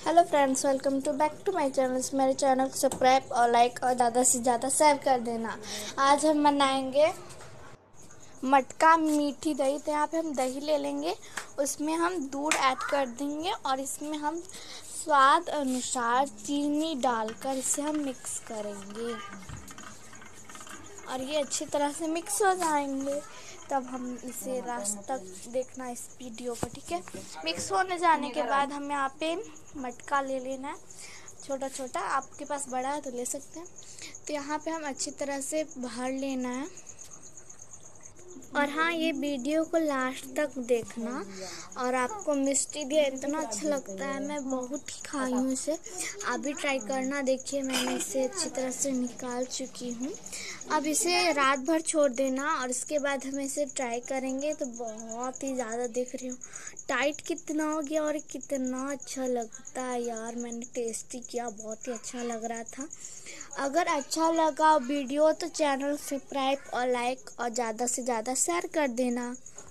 Hello friends, welcome to back to my channel. मेरे channel को subscribe और like और ज़्यादा से ज़्यादा शेयर कर देना। आज हम बनाएंगे मटका मीठी दही। तो यहाँ पे हम दही ले लेंगे, उसमें हम दूध ऐड कर देंगे और इसमें हम स्वाद अनुसार चीनी डालकर इसे हम मिक्स करेंगे और ये अच्छी तरह से मिक्स हो जाएंगे। तब हम इसे लास्ट तक देखना इस वीडियो को, ठीक है। मिक्स होने जाने के बाद हमें यहाँ पे मटका ले लेना है, छोटा छोटा। आपके पास बड़ा है तो ले सकते हैं। तो यहाँ पे हम अच्छी तरह से भर लेना है। और हाँ, ये वीडियो को लास्ट तक देखना। और आपको मिष्टी दिया इतना अच्छा लगता है, मैं बहुत ही खाई हूँ इसे। आप भी ट्राई करना। देखिए, मैंने इसे अच्छी तरह से निकाल चुकी हूँ। अब इसे रात भर छोड़ देना और इसके बाद हम इसे ट्राई करेंगे। तो बहुत ही ज़्यादा देख रही हूँ टाइट कितना हो गया और कितना अच्छा लगता है यार। मैंने टेस्टी किया, बहुत ही अच्छा लग रहा था। अगर अच्छा लगा वीडियो तो चैनल सब्सक्राइब और लाइक और ज़्यादा से ज़्यादा शेयर कर देना।